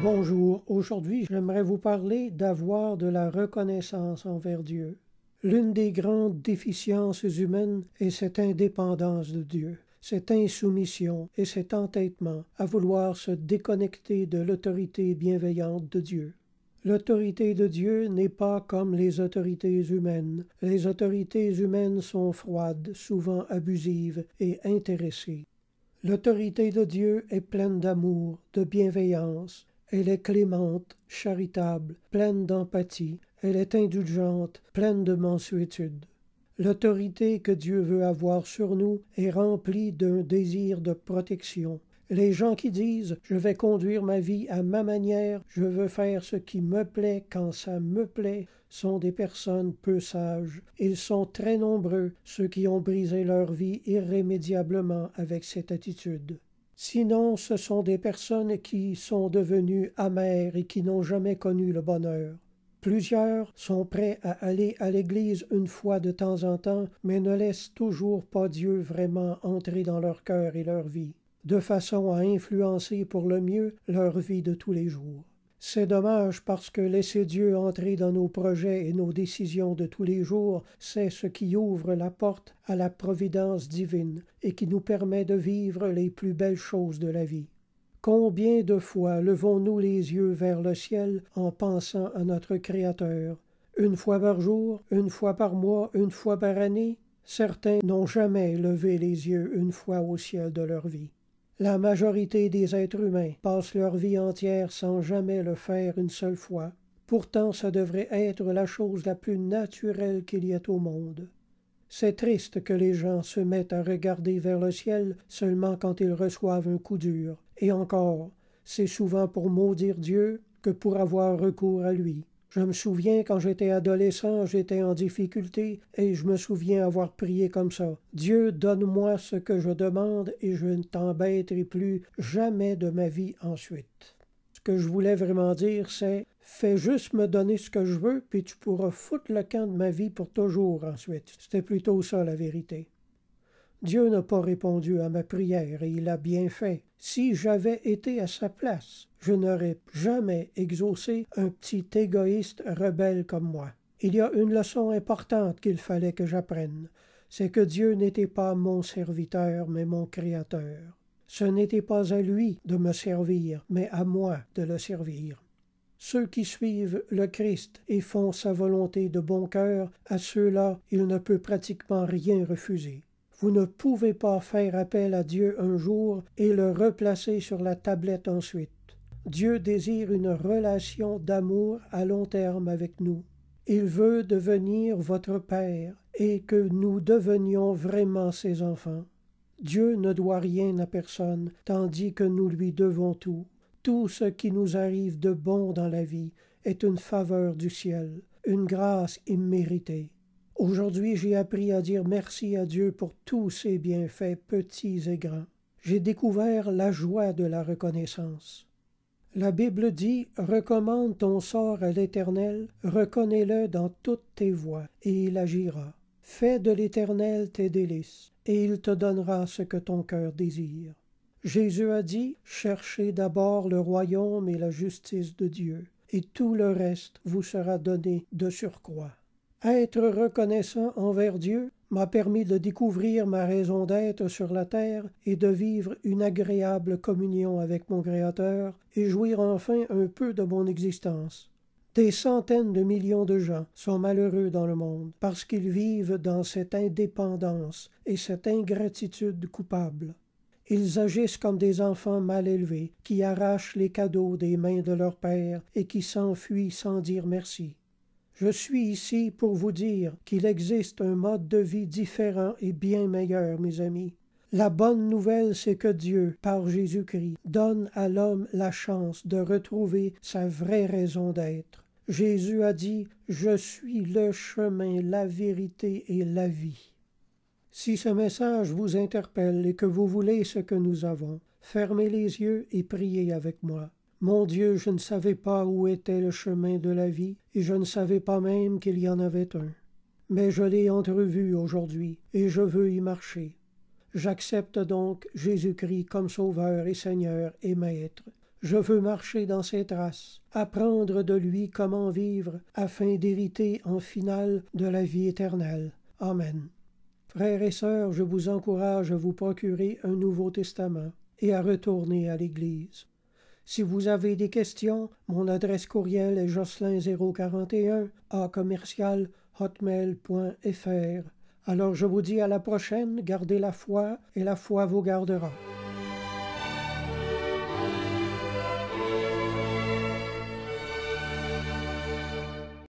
Bonjour, aujourd'hui j'aimerais vous parler d'avoir de la reconnaissance envers Dieu. L'une des grandes déficiences humaines est cette indépendance de Dieu, cette insoumission et cet entêtement à vouloir se déconnecter de l'autorité bienveillante de Dieu. L'autorité de Dieu n'est pas comme les autorités humaines. Les autorités humaines sont froides, souvent abusives et intéressées. L'autorité de Dieu est pleine d'amour, de bienveillance. Elle est clémente, charitable, pleine d'empathie. Elle est indulgente, pleine de mansuétude. L'autorité que Dieu veut avoir sur nous est remplie d'un désir de protection. Les gens qui disent « je vais conduire ma vie à ma manière, je veux faire ce qui me plaît quand ça me plaît » sont des personnes peu sages. Ils sont très nombreux, ceux qui ont brisé leur vie irrémédiablement avec cette attitude. Sinon, ce sont des personnes qui sont devenues amères et qui n'ont jamais connu le bonheur. Plusieurs sont prêts à aller à l'église une fois de temps en temps, mais ne laissent toujours pas Dieu vraiment entrer dans leur cœur et leur vie, de façon à influencer pour le mieux leur vie de tous les jours. C'est dommage parce que laisser Dieu entrer dans nos projets et nos décisions de tous les jours, c'est ce qui ouvre la porte à la providence divine et qui nous permet de vivre les plus belles choses de la vie. Combien de fois levons-nous les yeux vers le ciel en pensant à notre Créateur? Une fois par jour, une fois par mois, une fois par année? Certains n'ont jamais levé les yeux une fois au ciel de leur vie. La majorité des êtres humains passent leur vie entière sans jamais le faire une seule fois. Pourtant, ça devrait être la chose la plus naturelle qu'il y ait au monde. C'est triste que les gens se mettent à regarder vers le ciel seulement quand ils reçoivent un coup dur. Et encore, c'est souvent pour maudire Dieu que pour avoir recours à lui. Je me souviens quand j'étais adolescent, j'étais en difficulté et je me souviens avoir prié comme ça. « Dieu, donne-moi ce que je demande et je ne t'embêterai plus jamais de ma vie ensuite. » Ce que je voulais vraiment dire, c'est « Fais juste me donner ce que je veux, puis tu pourras foutre le camp de ma vie pour toujours ensuite. » C'était plutôt ça la vérité. Dieu n'a pas répondu à ma prière et il a bien fait. Si j'avais été à sa place, je n'aurais jamais exaucé un petit égoïste rebelle comme moi. Il y a une leçon importante qu'il fallait que j'apprenne. C'est que Dieu n'était pas mon serviteur, mais mon Créateur. Ce n'était pas à lui de me servir, mais à moi de le servir. Ceux qui suivent le Christ et font sa volonté de bon cœur, à ceux-là, il ne peut pratiquement rien refuser. Vous ne pouvez pas faire appel à Dieu un jour et le replacer sur la tablette ensuite. Dieu désire une relation d'amour à long terme avec nous. Il veut devenir votre Père et que nous devenions vraiment ses enfants. Dieu ne doit rien à personne, tandis que nous lui devons tout. Tout ce qui nous arrive de bon dans la vie est une faveur du ciel, une grâce imméritée. Aujourd'hui, j'ai appris à dire merci à Dieu pour tous ses bienfaits, petits et grands. J'ai découvert la joie de la reconnaissance. La Bible dit « Recommande ton sort à l'Éternel, reconnais-le dans toutes tes voies, et il agira. Fais de l'Éternel tes délices, et il te donnera ce que ton cœur désire. » Jésus a dit « Cherchez d'abord le royaume et la justice de Dieu, et tout le reste vous sera donné de surcroît. » Être reconnaissant envers Dieu m'a permis de découvrir ma raison d'être sur la terre et de vivre une agréable communion avec mon Créateur et jouir enfin un peu de mon existence. Des centaines de millions de gens sont malheureux dans le monde parce qu'ils vivent dans cette indépendance et cette ingratitude coupable. Ils agissent comme des enfants mal élevés qui arrachent les cadeaux des mains de leur père et qui s'enfuient sans dire merci. Je suis ici pour vous dire qu'il existe un mode de vie différent et bien meilleur, mes amis. La bonne nouvelle, c'est que Dieu, par Jésus-Christ, donne à l'homme la chance de retrouver sa vraie raison d'être. Jésus a dit « Je suis le chemin, la vérité et la vie ». Si ce message vous interpelle et que vous voulez ce que nous avons, fermez les yeux et priez avec moi. Mon Dieu, je ne savais pas où était le chemin de la vie, et je ne savais pas même qu'il y en avait un. Mais je l'ai entrevu aujourd'hui, et je veux y marcher. J'accepte donc Jésus-Christ comme Sauveur et Seigneur et Maître. Je veux marcher dans ses traces, apprendre de lui comment vivre, afin d'hériter en finale de la vie éternelle. Amen. Frères et sœurs, je vous encourage à vous procurer un Nouveau Testament et à retourner à l'Église. Si vous avez des questions, mon adresse courriel est jocelyn041@hotmail.fr. Alors je vous dis à la prochaine, gardez la foi et la foi vous gardera.